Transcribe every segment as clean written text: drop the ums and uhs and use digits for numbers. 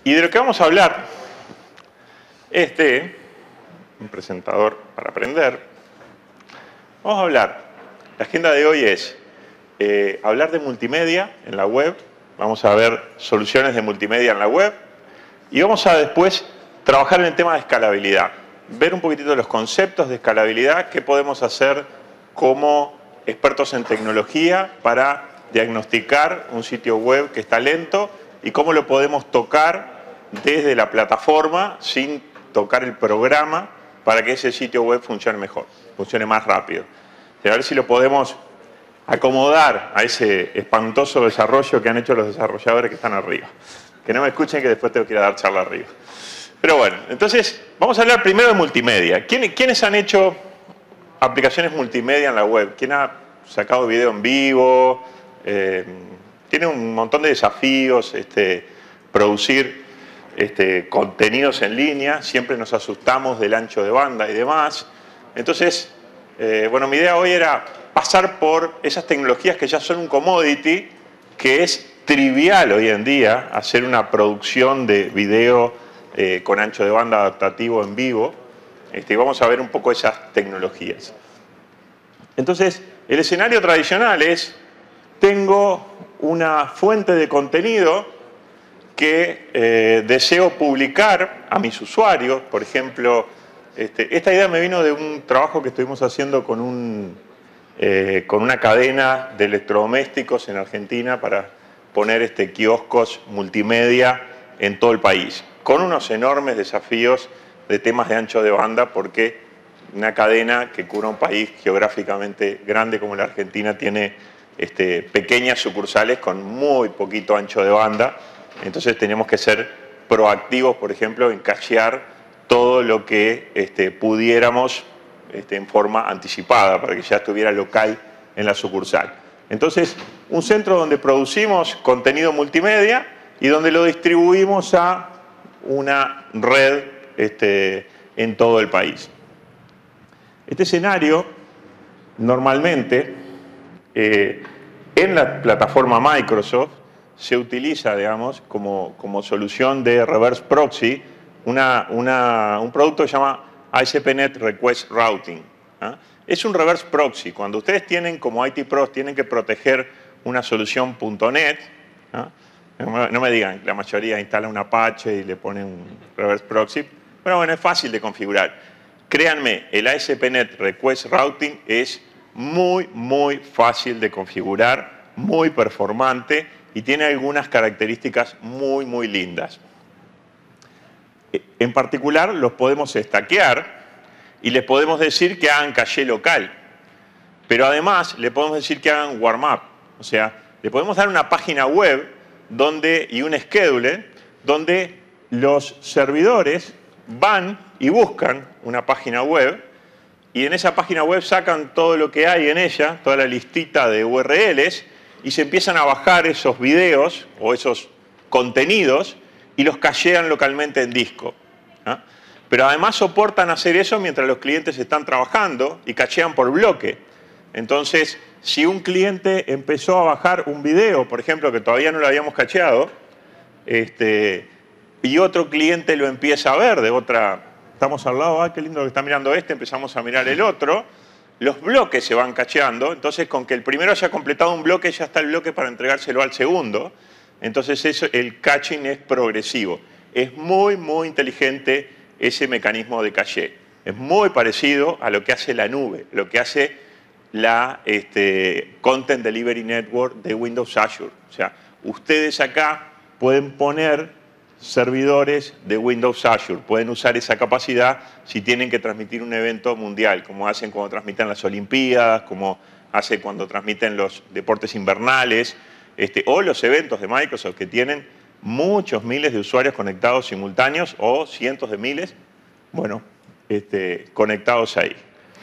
Y de lo que vamos a hablar, un presentador para aprender, vamos a hablar, la agenda de hoy es hablar de multimedia en la web, vamos a ver soluciones de multimedia en la web, y vamos a después trabajar en el tema de escalabilidad, ver un poquitito los conceptos de escalabilidad, qué podemos hacer como expertos en tecnología para diagnosticar un sitio web que está lento y cómo lo podemos tocar desde la plataforma sin tocar el programa para que ese sitio web funcione mejor, funcione más rápido. Y a ver si lo podemos acomodar a ese espantoso desarrollo que han hecho los desarrolladores que están arriba. Que no me escuchen que después tengo que ir a dar charla arriba. Pero bueno, entonces vamos a hablar primero de multimedia. ¿Quiénes han hecho aplicaciones multimedia en la web? ¿Quién ha sacado video en vivo? Tiene un montón de desafíos, producir contenidos en línea. Siempre nos asustamos del ancho de banda y demás. Entonces, bueno, mi idea hoy era pasar por esas tecnologías que ya son un commodity, que es trivial hoy en día hacer una producción de video con ancho de banda adaptativo en vivo. Y vamos a ver un poco esas tecnologías. Entonces, el escenario tradicional es, tengo una fuente de contenido que deseo publicar a mis usuarios. Por ejemplo, esta idea me vino de un trabajo que estuvimos haciendo con una cadena de electrodomésticos en Argentina para poner kioscos multimedia en todo el país, con unos enormes desafíos de temas de ancho de banda, porque una cadena que cubre un país geográficamente grande como la Argentina tiene pequeñas sucursales con muy poquito ancho de banda. Entonces tenemos que ser proactivos, por ejemplo, en cachear todo lo que pudiéramos en forma anticipada, para que ya estuviera local en la sucursal. Entonces, un centro donde producimos contenido multimedia y donde lo distribuimos a una red en todo el país. Este escenario, normalmente, en la plataforma Microsoft, se utiliza, digamos, como solución de reverse proxy, un producto que se llama ASP.NET Request Routing. ¿Ah? Es un reverse proxy. Cuando ustedes tienen, como IT Pros, tienen que proteger una solución .NET, ¿ah? No me digan, la mayoría instala un Apache y le pone un reverse proxy, pero bueno, es fácil de configurar. Créanme, el ASP.NET Request Routing es muy, muy fácil de configurar, muy performante y tiene algunas características muy, muy lindas. En particular, los podemos stackear y les podemos decir que hagan caché local. Pero además, le podemos decir que hagan warm-up. O sea, le podemos dar una página web y un scheduler donde los servidores van y buscan una página web y en esa página web sacan todo lo que hay en ella, toda la listita de URLs, y se empiezan a bajar esos videos o esos contenidos y los cachean localmente en disco. ¿Ah? Pero además soportan hacer eso mientras los clientes están trabajando y cachean por bloque. Entonces, si un cliente empezó a bajar un video, por ejemplo, que todavía no lo habíamos cacheado, y otro cliente lo empieza a ver de otra, estamos al lado, qué lindo que está mirando empezamos a mirar el otro, los bloques se van cacheando. Entonces, con que el primero haya completado un bloque, ya está el bloque para entregárselo al segundo. Entonces, el caching es progresivo. Es muy, muy inteligente ese mecanismo de caché. Es muy parecido a lo que hace la nube, lo que hace la Content Delivery Network de Windows Azure. O sea, ustedes acá pueden poner servidores de Windows Azure, pueden usar esa capacidad si tienen que transmitir un evento mundial, como hacen cuando transmiten las Olimpiadas, como hacen cuando transmiten los deportes invernales, o los eventos de Microsoft que tienen muchos miles de usuarios conectados simultáneos o cientos de miles, bueno, conectados ahí.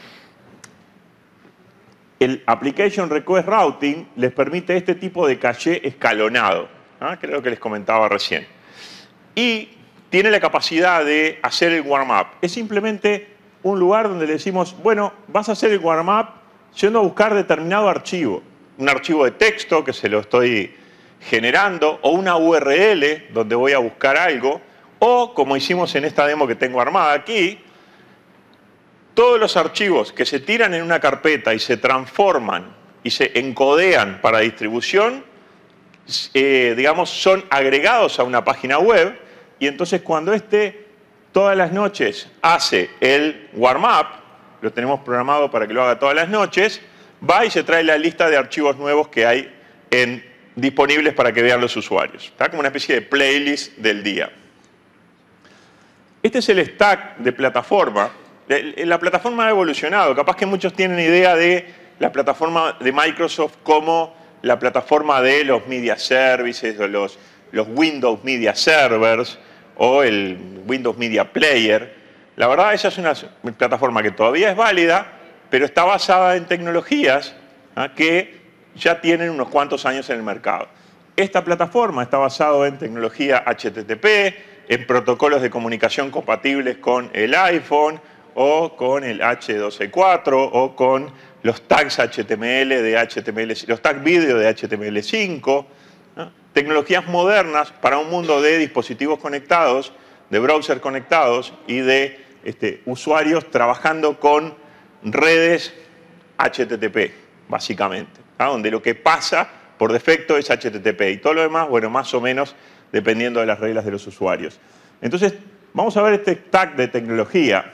El Application Request Routing les permite este tipo de caché escalonado, ¿ah? Que es lo que les comentaba recién. Y tiene la capacidad de hacer el warm-up. Es simplemente un lugar donde le decimos, bueno, vas a hacer el warm-up yendo a buscar determinado archivo. Un archivo de texto que se lo estoy generando, o una URL donde voy a buscar algo, o como hicimos en esta demo que tengo armada aquí, todos los archivos que se tiran en una carpeta y se transforman y se encodean para distribución, digamos, son agregados a una página web, y entonces cuando todas las noches hace el warm-up, lo tenemos programado para que lo haga todas las noches, va y se trae la lista de archivos nuevos que hay disponibles para que vean los usuarios. Está como una especie de playlist del día. Este es el stack de plataforma. La plataforma ha evolucionado. Capaz que muchos tienen idea de la plataforma de Microsoft como la plataforma de los Media Services, o los Windows Media Servers, o el Windows Media Player. La verdad, esa es una plataforma que todavía es válida, pero está basada en tecnologías que ya tienen unos cuantos años en el mercado. Esta plataforma está basada en tecnología HTTP, en protocolos de comunicación compatibles con el iPhone, o con el H264, o con los tags HTML de HTML, los tags video de HTML5, ¿no? Tecnologías modernas para un mundo de dispositivos conectados, de browsers conectados y de usuarios trabajando con redes HTTP, básicamente, ¿no? Donde lo que pasa por defecto es HTTP y todo lo demás, bueno, más o menos dependiendo de las reglas de los usuarios. Entonces, vamos a ver este stack de tecnología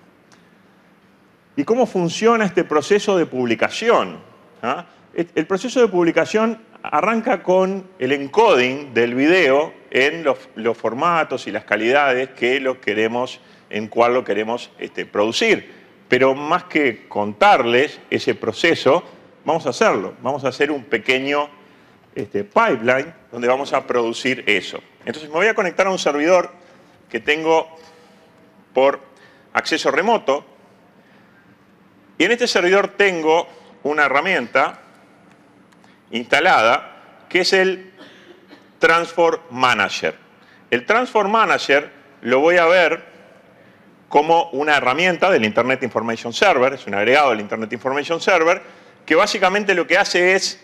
y cómo funciona este proceso de publicación. El proceso de publicación arranca con el encoding del video en los formatos y las calidades en cual lo queremos producir. Pero más que contarles ese proceso, vamos a hacerlo. Vamos a hacer un pequeño pipeline donde vamos a producir eso. Entonces me voy a conectar a un servidor que tengo por acceso remoto. Y en este servidor tengo una herramienta instalada que es el Transform Manager. El Transform Manager lo voy a ver como una herramienta del Internet Information Server, es un agregado del Internet Information Server, que básicamente lo que hace es,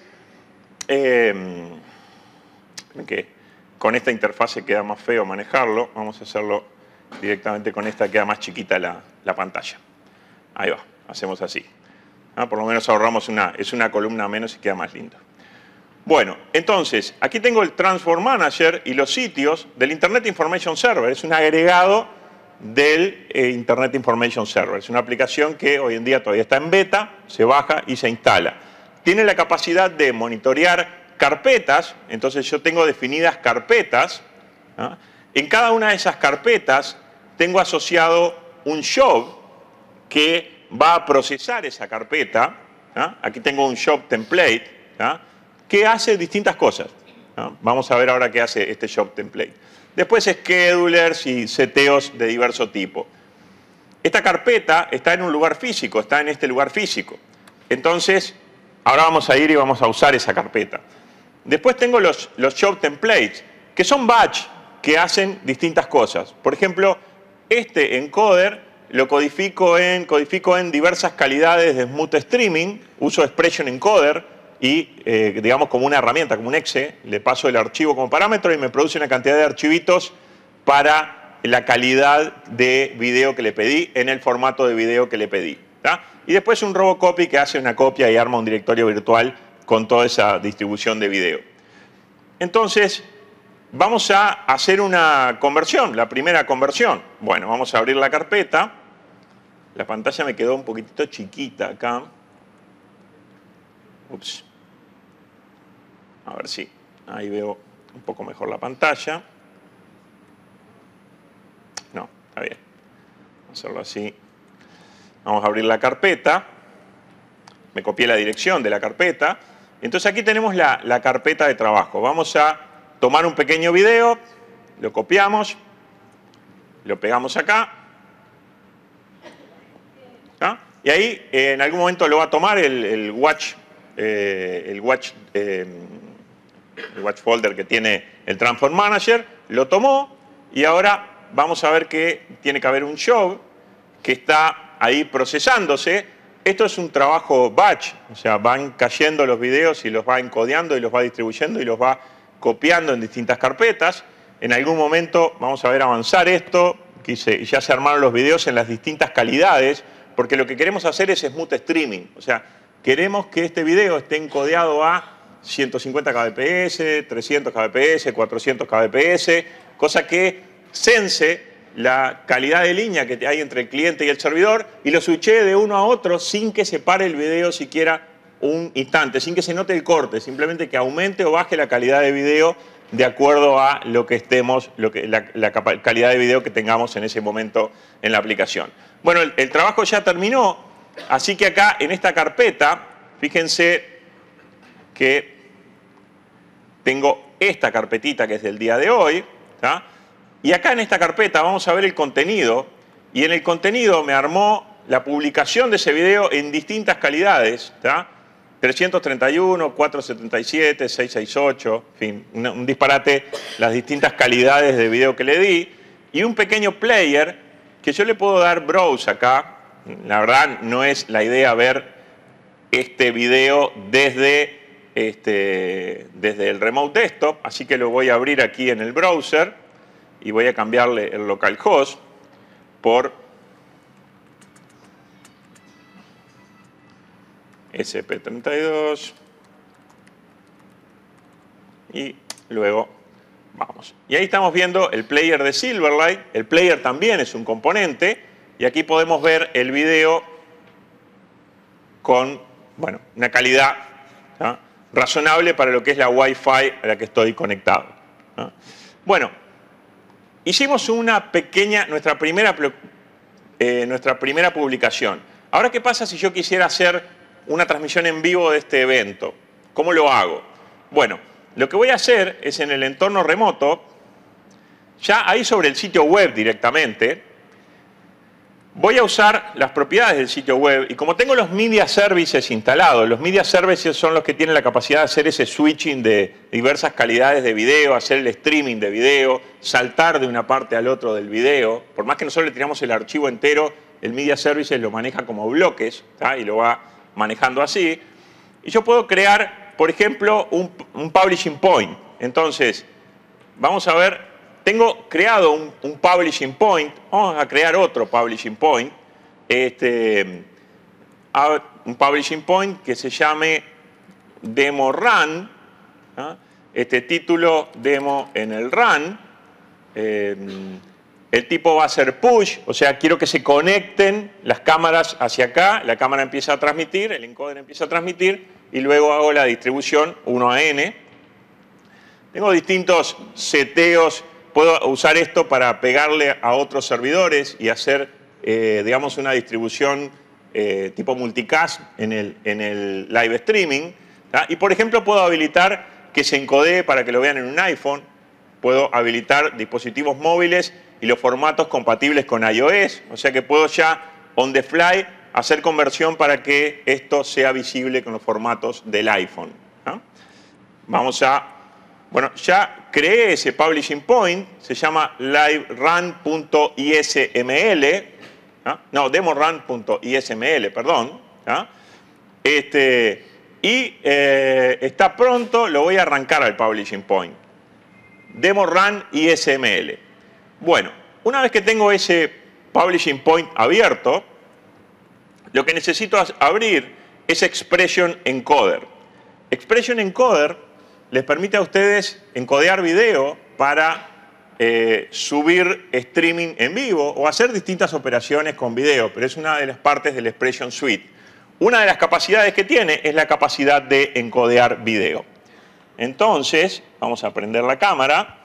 que con esta interfase queda más feo manejarlo, vamos a hacerlo directamente con esta, queda más chiquita la pantalla. Ahí va. Hacemos así. Por lo menos ahorramos es una columna menos y queda más lindo. Bueno, entonces, aquí tengo el Transform Manager y los sitios del Internet Information Server. Es un agregado del Internet Information Server. Es una aplicación que hoy en día todavía está en beta, se baja y se instala. Tiene la capacidad de monitorear carpetas, entonces yo tengo definidas carpetas. En cada una de esas carpetas tengo asociado un job que va a procesar esa carpeta. Aquí tengo un job template que hace distintas cosas. Vamos a ver ahora qué hace este job template. Después schedulers y seteos de diverso tipo. Esta carpeta está en un lugar físico, está en este lugar físico. Entonces, ahora vamos a ir y vamos a usar esa carpeta. Después tengo los job templates, que son batch, que hacen distintas cosas. Por ejemplo, este encoder lo codifico en diversas calidades de smooth streaming, uso expression encoder y, digamos, como una herramienta, como un exe, le paso el archivo como parámetro y me produce una cantidad de archivitos para la calidad de video que le pedí en el formato de video que le pedí. Y después un robocopy que hace una copia y arma un directorio virtual con toda esa distribución de video. Entonces, vamos a hacer una conversión, la primera conversión. Bueno, vamos a abrir la carpeta. La pantalla me quedó un poquitito chiquita acá. Ups. A ver si ahí veo un poco mejor la pantalla. No, está bien. Vamos a hacerlo así. Vamos a abrir la carpeta. Me copié la dirección de la carpeta. Entonces aquí tenemos la carpeta de trabajo. Vamos a tomar un pequeño video, lo copiamos, lo pegamos acá. Y ahí en algún momento lo va a tomar el watch folder que tiene el Transform Manager, lo tomó y ahora vamos a ver que tiene que haber un job que está ahí procesándose. Esto es un trabajo batch, o sea, van cayendo los videos y los va encodeando y los va distribuyendo y los va copiando en distintas carpetas. En algún momento vamos a ver avanzar esto, ya se armaron los videos en las distintas calidades, porque lo que queremos hacer es smooth streaming. O sea, queremos que este video esté encodeado a 150 kbps, 300 kbps, 400 kbps, cosa que sense la calidad de línea que hay entre el cliente y el servidor y lo switche de uno a otro sin que se pare el video siquiera un instante, sin que se note el corte, simplemente que aumente o baje la calidad de video de acuerdo a lo que estemos, la calidad de video que tengamos en ese momento en la aplicación. Bueno, el trabajo ya terminó, así que acá en esta carpeta, fíjense que tengo esta carpetita que es del día de hoy, ¿tá? Y acá en esta carpeta vamos a ver el contenido, y en el contenido me armó la publicación de ese video en distintas calidades, ¿tá? 331, 477, 668, en fin, un disparate, las distintas calidades de video que le di, y un pequeño player que yo le puedo dar browse acá. La verdad no es la idea ver este video desde el remote desktop, así que lo voy a abrir aquí en el browser y voy a cambiarle el localhost por SP32 y luego vamos. Y ahí estamos viendo el player de Silverlight. El player también es un componente y aquí podemos ver el video con, bueno, una calidad, ¿no?, razonable para lo que es la Wi-Fi a la que estoy conectado, ¿no? Bueno, hicimos nuestra primera publicación. Ahora, ¿qué pasa si yo quisiera hacer una transmisión en vivo de este evento? ¿Cómo lo hago? Bueno, lo que voy a hacer es en el entorno remoto, ya ahí sobre el sitio web directamente, voy a usar las propiedades del sitio web y como tengo los Media Services instalados, los Media Services son los que tienen la capacidad de hacer ese switching de diversas calidades de video, hacer el streaming de video, saltar de una parte al otro del video. Por más que nosotros le tiramos el archivo entero, el Media Services lo maneja como bloques, ¿tá?, y lo va manejando así. Y yo puedo crear, por ejemplo, un Publishing Point. Entonces, vamos a ver. Tengo creado un Publishing Point, vamos a crear otro Publishing Point, un Publishing Point que se llame Demo Run, ¿no? Título Demo en el Run, el tipo va a ser push, o sea, quiero que se conecten las cámaras hacia acá, la cámara empieza a transmitir, el encoder empieza a transmitir y luego hago la distribución 1 a n. Tengo distintos seteos. Puedo usar esto para pegarle a otros servidores y hacer, digamos, una distribución tipo multicast en el live streaming, ¿tá? Y, por ejemplo, puedo habilitar que se encodee para que lo vean en un iPhone. Puedo habilitar dispositivos móviles y los formatos compatibles con iOS. O sea que puedo ya, on the fly, hacer conversión para que esto sea visible con los formatos del iPhone, ¿no? Vamos a... Bueno, ya creé ese Publishing Point, se llama liverun.isml, ¿no? No, demorun.isml, perdón, ¿no? Está pronto, lo voy a arrancar al Publishing Point. Demorun.isml. Bueno, una vez que tengo ese Publishing Point abierto, lo que necesito abrir es Expression Encoder. Expression Encoder les permite a ustedes encodear video para subir streaming en vivo o hacer distintas operaciones con video, pero es una de las partes del Expression Suite. Una de las capacidades que tiene es la capacidad de encodear video. Entonces, vamos a prender la cámara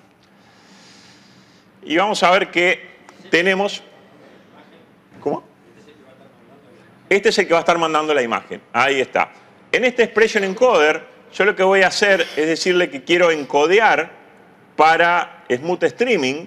y vamos a ver que tenemos... ¿Cómo? Este es el que va a estar mandando la imagen. Ahí está. En este Expression Encoder, yo lo que voy a hacer es decirle que quiero encodear para Smooth Streaming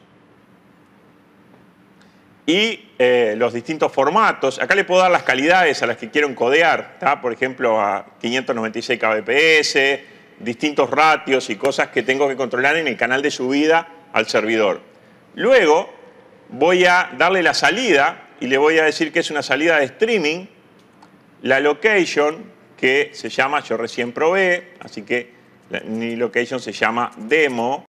y los distintos formatos. Acá le puedo dar las calidades a las que quiero encodear, ¿tá? Por ejemplo, a 596 kbps, distintos ratios y cosas que tengo que controlar en el canal de subida al servidor. Luego voy a darle la salida y le voy a decir que es una salida de streaming, la location, que se llama, yo recién probé, así que La New Location se llama Demo.